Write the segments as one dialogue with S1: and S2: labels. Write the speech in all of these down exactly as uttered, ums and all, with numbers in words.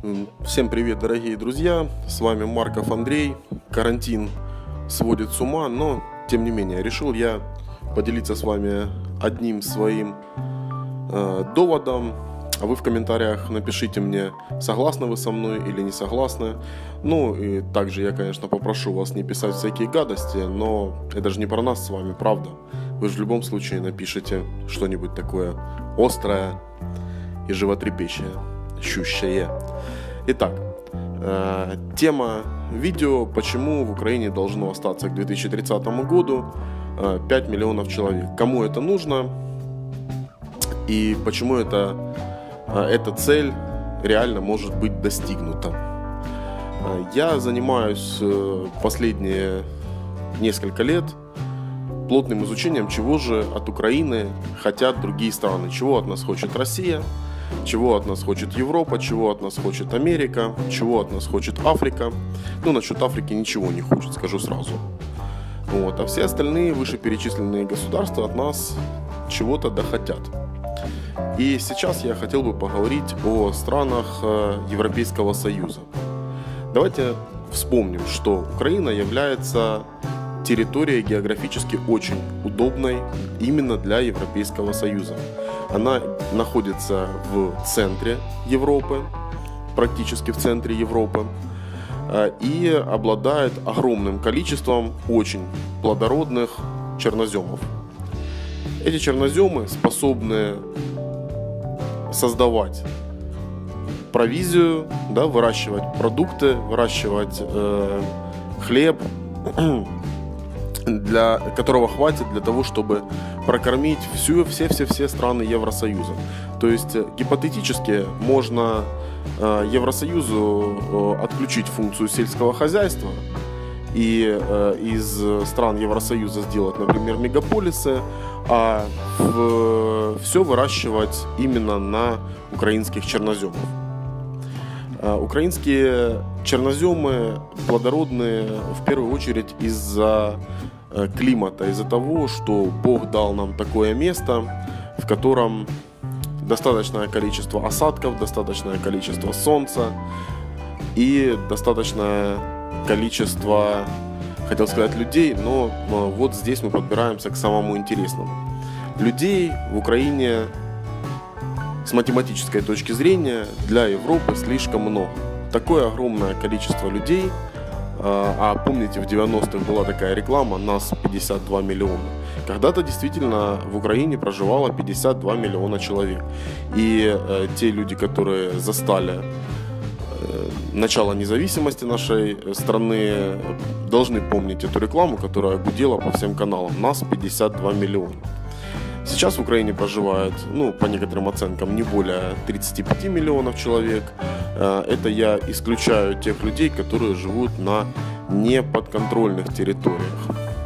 S1: Всем привет, дорогие друзья, с вами Марков Андрей. Карантин сводит с ума, но тем не менее решил я поделиться с вами одним своим э, доводом. А вы в комментариях напишите мне, согласны вы со мной или не согласны. Ну и также я, конечно, попрошу вас не писать всякие гадости, но это же не про нас с вами, правда? Вы же в любом случае напишите что-нибудь такое острое и животрепещущее. Щущее. Итак, э, тема видео: почему в Украине должно остаться к две тысячи тридцатому году э, пять миллионов человек. Кому это нужно и почему это, э, эта цель реально может быть достигнута. Э, я занимаюсь э, последние несколько лет плотным изучением, чего же от Украины хотят другие страны, чего от нас хочет Россия, чего от нас хочет Европа, чего от нас хочет Америка, чего от нас хочет Африка. Ну, насчет Африки ничего не хочет, скажу сразу. Вот. А все остальные вышеперечисленные государства от нас чего-то дохотят. И сейчас я хотел бы поговорить о странах Европейского Союза. Давайте вспомним, что Украина является территорией географически очень удобной именно для Европейского Союза. Она находится в центре Европы, практически в центре Европы, и обладает огромным количеством очень плодородных черноземов. Эти черноземы способны создавать провизию, да, выращивать продукты, выращивать э, хлеб, для которого хватит для того, чтобы прокормить всю, все-все-все страны Евросоюза. То есть гипотетически можно э, Евросоюзу э, отключить функцию сельского хозяйства и э, из стран Евросоюза сделать, например, мегаполисы, а в, все выращивать именно на украинских черноземах. Э, украинские черноземы плодородные в первую очередь из-за климата, из-за того, что Бог дал нам такое место, в котором достаточное количество осадков, достаточное количество солнца и достаточное количество, хотел сказать, людей, но вот здесь мы подбираемся к самому интересному. Людей в Украине с математической точки зрения для Европы слишком много. Такое огромное количество людей. А помните, в девяностых была такая реклама: нас пятьдесят два миллиона. Когда-то действительно в Украине проживало пятьдесят два миллиона человек. И э, те люди, которые застали э, начало независимости нашей страны, должны помнить эту рекламу, которая гудела по всем каналам: нас пятьдесят два миллиона. Сейчас в Украине проживает, ну, по некоторым оценкам, не более тридцати пяти миллионов человек. Это я исключаю тех людей, которые живут на неподконтрольных территориях.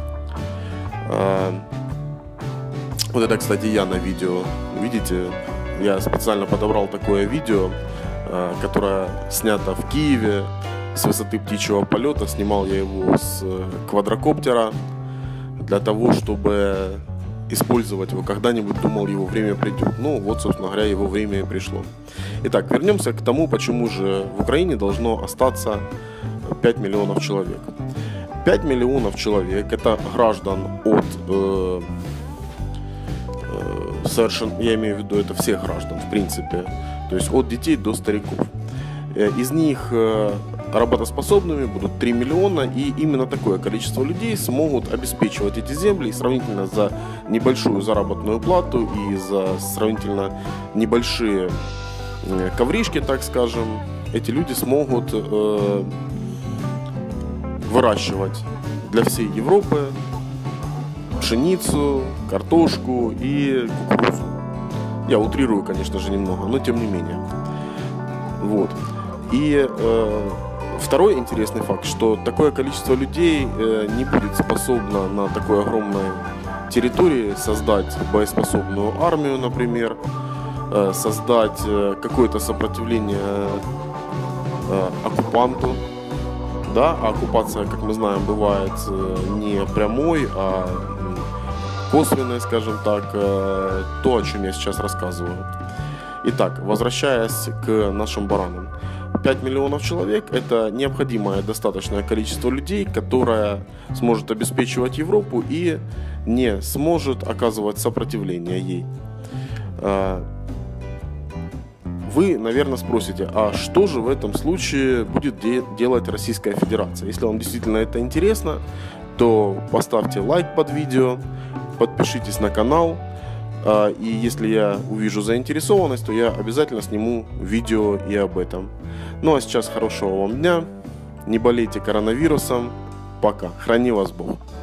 S1: Вот это, кстати, я на видео. Видите, я специально подобрал такое видео, которое снято в Киеве с высоты птичьего полета. Снимал я его с квадрокоптера для того, чтобы использовать его когда-нибудь, думал, его время придет. Ну, вот, собственно говоря, его время и пришло. Итак, вернемся к тому, почему же в Украине должно остаться пять миллионов человек. пять миллионов человек – это граждан от, э, э, совершенно, я имею в виду, это всех граждан, в принципе, то есть от детей до стариков. Из них э, работоспособными будут три миллиона, и именно такое количество людей смогут обеспечивать эти земли, и сравнительно за небольшую заработную плату и за сравнительно небольшие ковришки, так скажем, эти люди смогут э, выращивать для всей Европы пшеницу, картошку и кукурузу. Я утрирую, конечно же, немного, но тем не менее. Вот. И э, второй интересный факт, что такое количество людей э, не будет способно на такой огромной территории создать боеспособную армию, например, э, создать э, какое-то сопротивление э, оккупанту. Да, а оккупация, как мы знаем, бывает э, не прямой, а косвенной, скажем так, э, то, о чем я сейчас рассказываю. Итак, возвращаясь к нашим баранам. пять миллионов человек – это необходимое достаточное количество людей, которое сможет обеспечивать Европу и не сможет оказывать сопротивление ей. Вы, наверное, спросите, а что же в этом случае будет де- делать Российская Федерация? Если вам действительно это интересно, то поставьте лайк под видео, подпишитесь на канал. И если я увижу заинтересованность, то я обязательно сниму видео и об этом. Ну а сейчас хорошего вам дня, не болейте коронавирусом, пока, храни вас Бог.